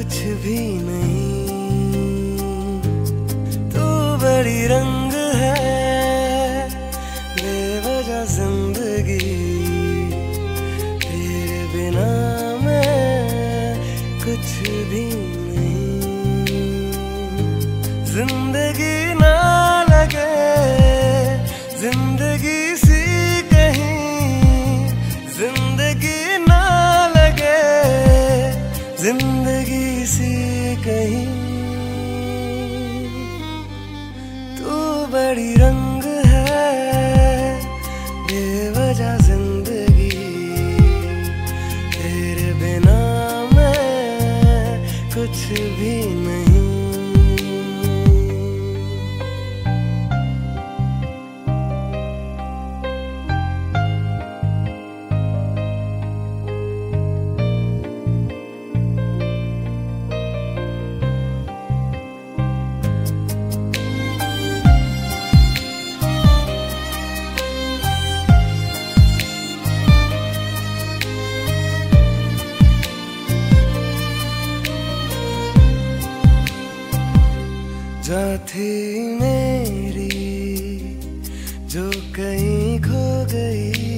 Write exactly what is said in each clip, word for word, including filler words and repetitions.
कुछ भी नहीं। तू बड़ी रंग है बेवजह जिंदगी, तेरे बिना मैं कुछ भी नहीं। जिंदगी ना लगे जिंदगी सी कहीं, जिंदगी ना लगे जिंदगी सी कहीं। तू बड़ी रंग है बेवजह जिंदगी, तेरे बिना मैं कुछ भी नहीं। जा थी मेरी जो कहीं खो गई,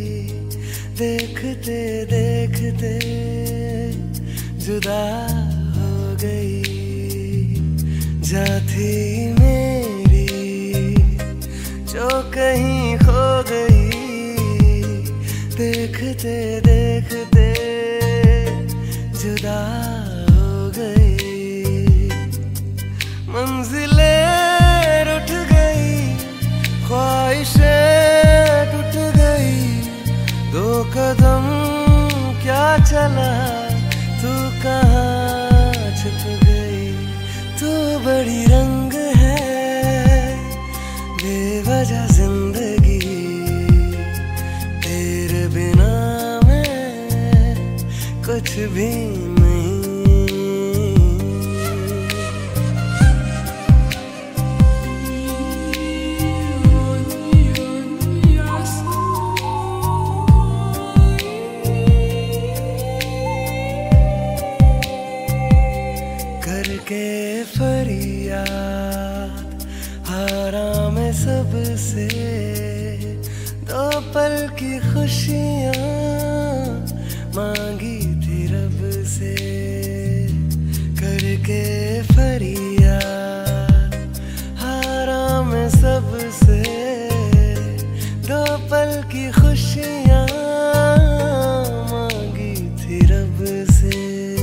देखते देखते जुदा हो गई। जा थी मेरी जो कहीं खो गई, देखते देखते जुदा हो गई। मंजिलें रुठ गई, ख्वाहिशें टूट गई, दो कदम क्या चला तू कहाँ छुप गई। तू बड़ी रंग है बेवजह जिंदगी, तेरे बिना मैं कुछ भी नहीं। करके फरियाद हारा मैं सबसे, दो पल की खुशियाँ मांगी थी रब से। करके फरियाद हारा मैं सबसे, दो पल की खुशियाँ मांगी थी रब से।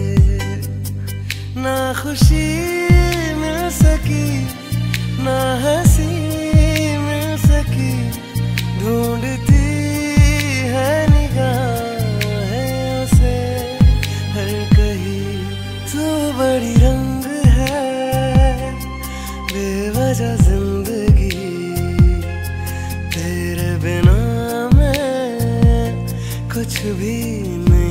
ना खुशी मिल सकी ना हंसी मिल सकी, ढूंढती है निगाहें उसे हर कहीं। तू बड़ी रंग है बेवजह जिंदगी, तेरे बिना मैं कुछ भी नहीं।